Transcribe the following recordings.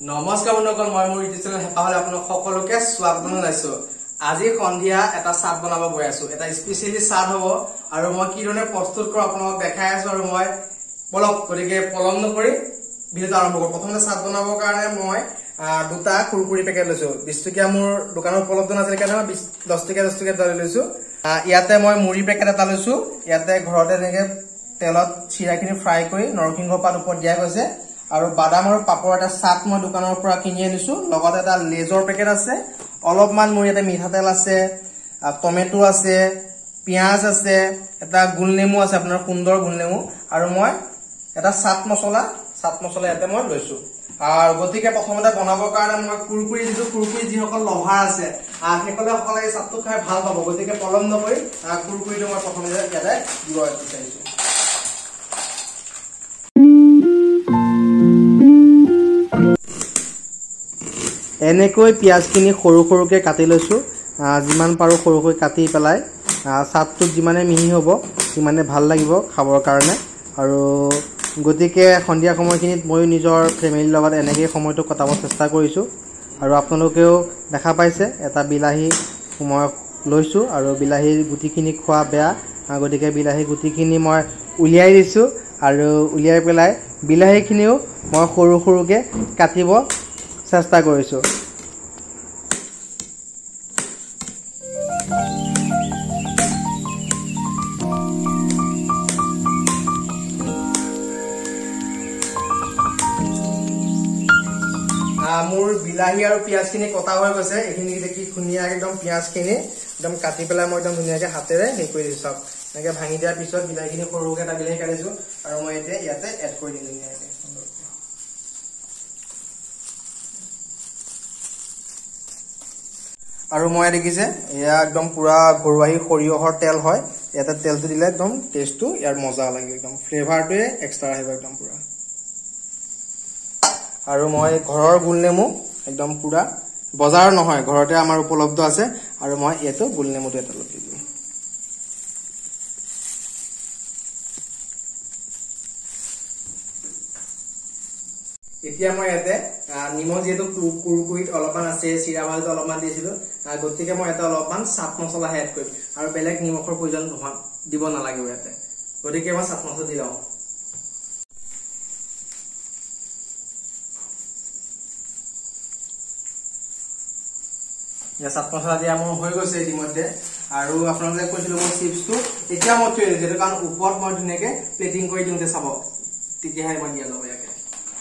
নমস্কাৰ বন্ধুসকল, মই মোৰ ইউটিউব চেনেল হেপাহলে আপোনাক সকলোকে স্বাগতম জনাইছো। আজি সন্ধিয়া এটা চাট বনাব গৈ আছো। এটা স্পেচিয়েলি চাট হ'ব আৰু মই কি ধৰণে প্ৰস্তুত কৰোঁ আপোনাক দেখাই আছো। আৰু মই বলক গতিকে পলম নকৰি ভিডিঅ'টো আৰম্ভ কৰোঁ। প্ৰথমতে চাট বনাবৰ কাৰণে মই দুটা কুৰকুৰি পেকেট লৈছো। 20 টকীয়া মোৰ দোকানত উপলব্ধ নাছিল কাৰণে মই 10 টকীয়া দালি লৈছো। ইয়াতে মই মুড়ি পেকেট এটা লৈছো। ইয়াতে ঘৰতে এনেকে তেলত চিৰাখিনি ফ্ৰাই কৰি নৰসিংহ পাত ওপৰত দিয়া গৈছে। আৰু বাদাম আৰু পাপৰ এটা চাট মই দোকানৰ পৰা কিনি আনিছো। লগতে এটা লেজৰ পেকেট আছে, অলপমান মোৰ ইয়াতে মিঠাতেল আছে, টমেটো আছে, পিঁয়াজ আছে, এটা গোলনেমু আছে, আপোনাৰ সুন্দৰ গোলনেমু, আৰু মই এটা চাট মছলা ইয়াতে মই লৈছো। আৰু গতিকে প্ৰথমতে বনাবৰ কাৰণে মই কুৰকুৰি যিসকল লভাৰ আছে সেইসকলে এই চাটটো খাই ভাল পাব। গতিকে পলম নকৰি কুৰকুৰিটো মই প্ৰথমতে ইয়াতে দিব বিচাৰিছো। এনেকৈ পিঁয়াজখিনি সৰু সৰুকৈ কাটি লৈছোঁ। যিমান পাৰোঁ সৰুকৈ কাটি পেলাই চাটটোত যিমানে মিহি হ'ব সিমানে ভাল লাগিব খাবৰ কাৰণে। আৰু গতিকে সন্ধিয়া সময়খিনিত ময়ো নিজৰ ফেমিলিৰ লগত এনেকৈয়ে সময়টো কটাব চেষ্টা কৰিছোঁ। আৰু আপোনালোকেও দেখা পাইছে এটা বিলাহী মই লৈছোঁ, আৰু বিলাহীৰ গুটিখিনি খোৱা বেয়া, গতিকে বিলাহী গুটিখিনি মই উলিয়াই দিছোঁ। আৰু উলিয়াই পেলাই বিলাহীখিনিও মই সৰু সৰুকৈ কাটিব চেষ্টা কৰিছোঁ। মোৰ বিলাহী আৰু পিঁয়াজখিনি কটা হৈ গৈছে। এইখিনি দেখি ধুনীয়াকৈ একদম পিঁয়াজখিনি একদম কাটি পেলাই মই একদম ধুনীয়াকৈ হাতেৰে হেৰি কৰি দিছোঁ। চাওক এনেকৈ ভাঙি দিয়াৰ পিছত বিলাহীখিনি সৰু সৰুকৈ এটা বিলাহী কাটিছোঁ, আৰু মই এতিয়া ইয়াতে এড কৰি দিম ধুনীয়াকৈ। আৰু মই দেখিছে এয়া একদম পুৰা ঘৰুৱাহী সৰিয়হৰ তেল হয়। ইয়াতে তেলটো দিলে একদম টেষ্টটো ইয়াৰ মজা লাগে, একদম ফ্লেভাৰটোৱে এক্সট্ৰা আহিব একদম পুৰা। আৰু মই ঘৰৰ গোলনেমু একদম পুৰা বজাৰৰ নহয়, ঘৰতে আমাৰ উপলব্ধ আছে, আৰু মই ইয়াতো গোলনেমুটো এটা অলপ দি দিম। এতিয়া মই ইয়াতে নিমখ যিহেতু কুৰকুৰিত অলপমান আছে, চিৰা ভাজিত অলপমান দিছিলো, গতিকে মই ইয়াতে অলপমান চাট মছলাহে এড কৰিম। আৰু বেলেগ নিমখৰ প্ৰয়োজন দিব নালাগিব ইয়াতে, গতিকে মই চাট মছলা দি লওঁ। চাট মছলা দিয়া মোৰ হৈ গৈছে ইতিমধ্যে। আৰু আপোনালোকে কৈছিলো মই চিপছটো এতিয়া মই থৈ দিছো, কাৰণ ওপৰত মই ধুনীয়াকে প্লেটিং কৰি দিওঁতে চাব, তেতিয়াহে মই দিয়া যাব ইয়াকে।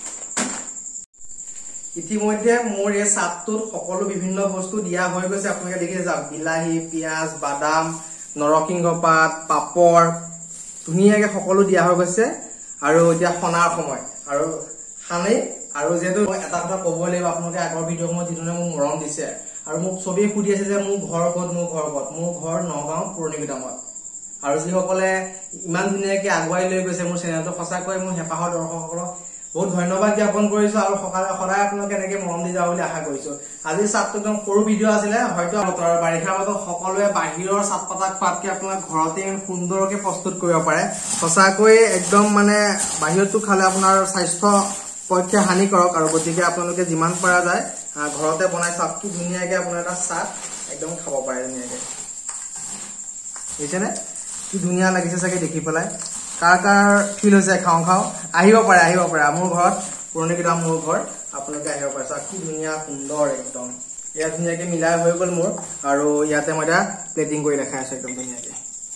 ইতিমধ্যে মোৰ এই চাটটোত সকলো বিভিন্ন বস্তু দিয়া হৈ গৈছে। আপোনালোকে দেখিছে যাওক, বিলাহী, পিঁয়াজ, বাদাম, নৰসিংহ পাত, পাপৰ, ধুনীয়াকে সকলো দিয়া হৈ গৈছে। আৰু এতিয়া সনাৰ সময়, আৰু সানি, আৰু যিহেতু মই এটা কথা ক'বই লাগিব, আপোনালোকে আগৰ ভিডিঅ'সমূহত যিধৰণে মোক মৰম দিছে, আৰু মোক চবেই সুধি আছে যে মোৰ ঘৰ ক'ত। মোৰ ঘৰ নগাঁও পুৰণি গুদামত। আৰু যিসকলে ইমান ধুনীয়াকে আগুৱাই লৈ গৈছে মোৰ চেনেলটো, সঁচাকৈ মোৰ হেঁপাহৰ দৰ্শকসকলক বহুত ধন্যবাদ জ্ঞাপন কৰিছো। আৰু সদায় আপোনালোকে এনেকে মৰম দি যাব বুলি আশা কৰিছো। আজি চাটটো একদম সৰু ভিডিঅ' আছিলে, হয়তো বাৰিষাৰ বতৰত সকলোৱে বাহিৰৰ চাট পাতা খোৱাতকে আপোনাৰ ঘৰতে সুন্দৰকে প্ৰস্তুত কৰিব পাৰে। সঁচাকৈ একদম মানে বাহিৰতো খালে আপোনাৰ স্বাস্থ্য পক্ষে হানিকাৰক, আৰু গতিকে আপোনালোকে যিমান পৰা যায় ঘৰতে বনাই চাওক, কি ধুনীয়াকে আপোনাৰ এটা চাট একদম খাব পাৰে ধুনীয়াকে। বুজিছেনে? কি ধুনীয়া লাগিছে চাগে দেখি পেলাই। কাৰ ফিল হৈছে খাওঁ আহিব পাৰে মোৰ ঘৰত, পুৰণি গুদাম মোৰ ঘৰ, আপোনালোকে আহিব পাৰে। চাওক কি ধুনীয়া সুন্দৰ একদম। ইয়াত ধুনীয়াকে মিলাই হৈ গ'ল মোৰ, আৰু ইয়াতে মই এতিয়া প্লেটিং কৰি দেখাই আছো একদম ধুনীয়াকে।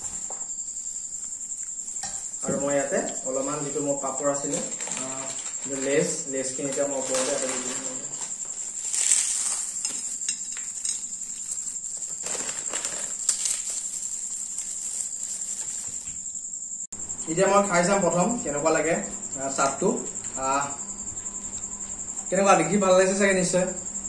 আৰু মই ইয়াতে অলপমান যিটো মোৰ পাপৰ আছিলে লেচখিনি এতিয়া মই ওপৰতে এটা দি দিম। এতিয়া মই খাই চাম প্ৰথম কেনেকুৱা লাগে চাটটো। কেনেকুৱা দেখি ভাল লাগিছে চাগে নিশ্চয়।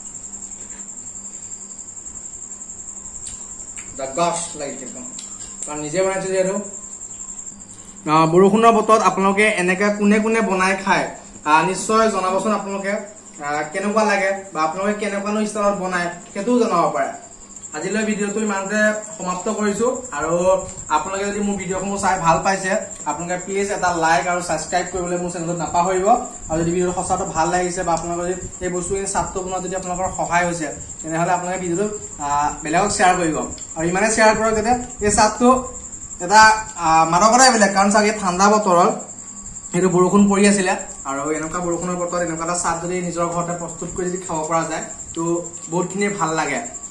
লাগিছে একদম, কাৰণ নিজে বনাইছো যিহেতু। বৰষুণৰ বতৰত আপোনালোকে এনেকে কোনে কোনে বনাই খায় নিশ্চয় জনাবচোন। আপোনালোকে কেনেকুৱা লাগে, বা আপোনালোকে কেনেকুৱানো ষ্টাইলত বনায় সেইটোও জনাব পাৰে। আজিলৈ ভিডিঅ'টো ইমানতে সমাপ্ত কৰিছো আৰু আপোনালোকে যদি মোৰ ভিডিঅ'সমূহ চাই ভাল পাইছে আপোনালোকে প্লিজ এটা লাইক আৰু সাবস্ক্ৰাইব কৰিবলৈ মোৰ চেনেলটো নাপাহৰিব আৰু যদি ভিডিঅ'টো সঁচাটো ভাল লাগিছে বা আপোনালোকৰ যদি এই বস্তুখিনি চাৰ্টটো বনোৱাত যদি আপোনালোকৰ সহায় হৈছে তেনেহ'লে আপোনালোকে ভিডিঅ'টো বেলেগক শ্বেয়াৰ কৰিব আৰু ইমানে শ্বেয়াৰ কৰক যাতে এই চাৰ্টটো এটা মাদকতাই বেলেগ কাৰণ চাগে ঠাণ্ডা বতৰত সেইটো বৰষুণ পৰি আছিলে আৰু এনেকুৱা বৰষুণৰ বতৰত এনেকুৱা এটা চাৰ্ট যদি নিজৰ ঘৰতে প্ৰস্তুত কৰি যদি খাব পৰা যায় তো বহুতখিনি ভাল লাগে